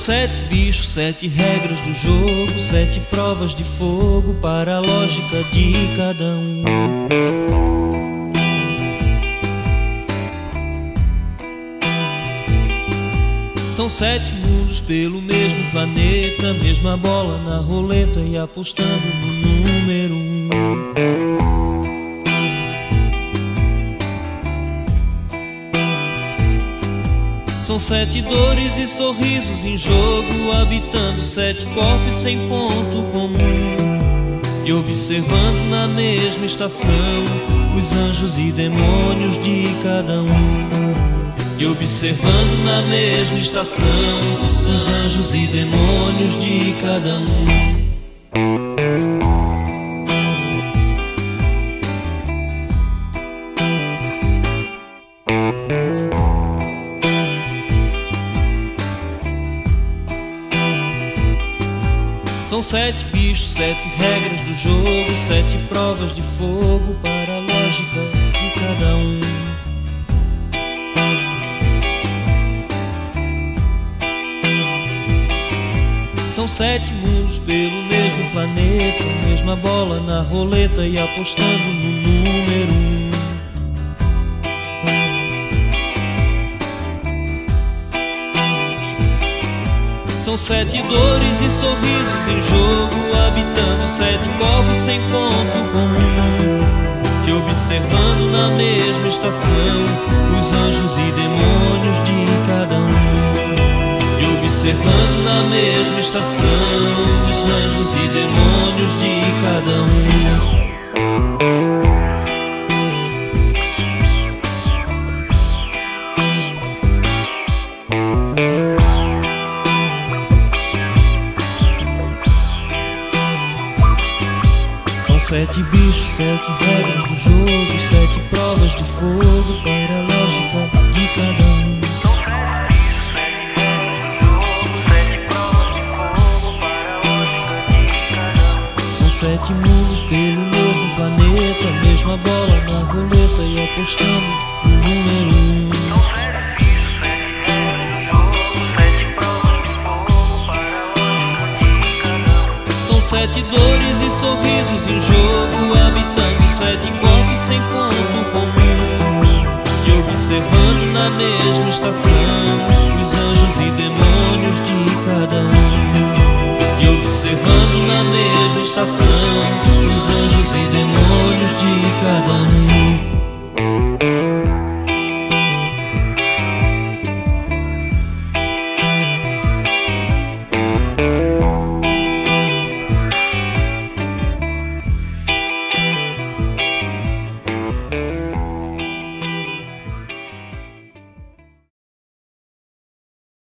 7 bichos, 7 regras do jogo, 7 provas de fogo para a lógica de cada um. São 7 mundos pelo mesmo planeta, mesma bola na roleta e apostando no número 1. São 7 dores e sorrisos em jogo, habitando 7 corpos sem ponto comum. E observando na mesma estação os anjos e demônios de cada um. E observando na mesma estação os anjos e demônios de cada um. São 7 bichos, 7 regras do jogo, 7 provas de fogo para a lógica de cada um. São 7 mundos pelo mesmo planeta, mesma bola na roleta e apostando no número 1. São 7 dores e sorrisos em jogo, habitando 7 corpos sem ponto comum. E observando na mesma estação os anjos e demônios de cada um. E observando na mesma estação os anjos e demônios de cada um. São 7 bichos, 7 regras do jogo, 7 provas de fogo para a lógica de cada um. São 7 mundos pelo mesmo planeta, mesma bola na roleta e apostando no número 1. São 7 dores e sorrisos em jogo, habitando 7 corpos sem ponto comum. E observando na mesma estação